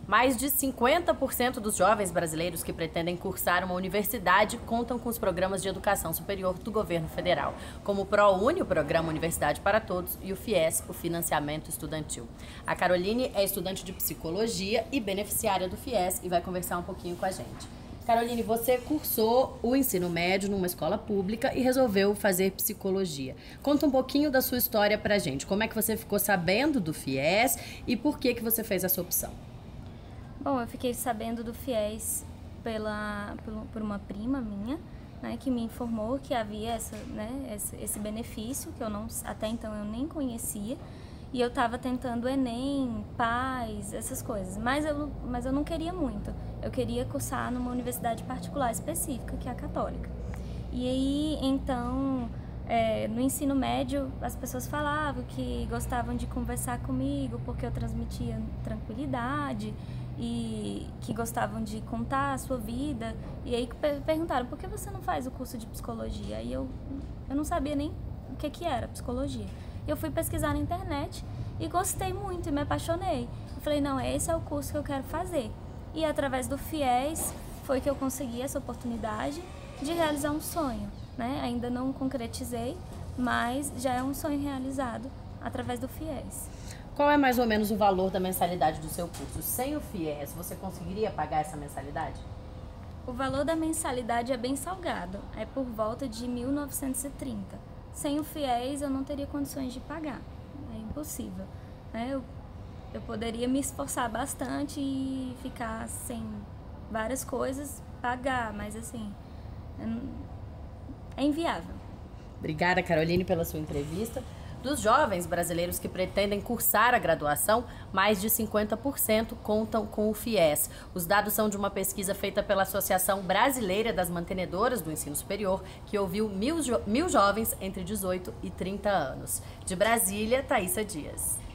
Mais de 50% dos jovens brasileiros que pretendem cursar uma universidade contam com os programas de educação superior do governo federal, como o ProUni, o Programa Universidade para Todos, e o FIES, o Financiamento Estudantil. A Caroline é estudante de psicologia e beneficiária do FIES e vai conversar um pouquinho com a gente. Caroline, você cursou o ensino médio numa escola pública e resolveu fazer psicologia. Conta um pouquinho da sua história pra gente. Como é que você ficou sabendo do FIES e por que você fez essa opção? Bom, eu fiquei sabendo do FIES por uma prima minha, né, que me informou que havia esse benefício, que até então eu nem conhecia, e eu estava tentando Enem, PAS, essas coisas, mas eu não queria muito. Eu queria cursar numa universidade particular específica, que é a Católica. E aí, então, no ensino médio, as pessoas falavam que gostavam de conversar comigo porque eu transmitia tranquilidade e que gostavam de contar a sua vida. E aí perguntaram, por que você não faz o curso de psicologia? E eu não sabia nem o que era psicologia. Eu fui pesquisar na internet e gostei muito e me apaixonei. Eu falei, não, esse é o curso que eu quero fazer. E através do FIES foi que eu consegui essa oportunidade de realizar um sonho, né? Ainda não concretizei, mas já é um sonho realizado através do FIES. Qual é mais ou menos o valor da mensalidade do seu curso? Sem o FIES, você conseguiria pagar essa mensalidade? O valor da mensalidade é bem salgado, é por volta de 1.930. Sem o FIES eu não teria condições de pagar, é impossível. Eu poderia me esforçar bastante e ficar sem várias coisas, pagar, mas assim, é inviável. Obrigada, Caroline, pela sua entrevista. Dos jovens brasileiros que pretendem cursar a graduação, mais de 50% contam com o FIES. Os dados são de uma pesquisa feita pela Associação Brasileira das Mantenedoras do Ensino Superior, que ouviu mil jovens entre 18 e 30 anos. De Brasília, Thaísa Dias.